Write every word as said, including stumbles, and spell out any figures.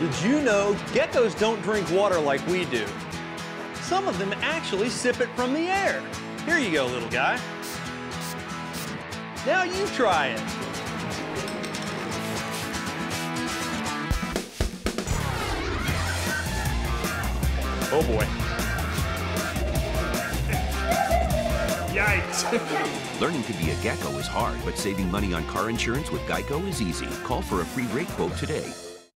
Did you know geckos don't drink water like we do? Some of them actually sip it from the air. Here you go, little guy. Now you try it. Oh boy. Yikes. Learning to be a gecko is hard, but saving money on car insurance with Geico is easy. Call for a free rate quote today.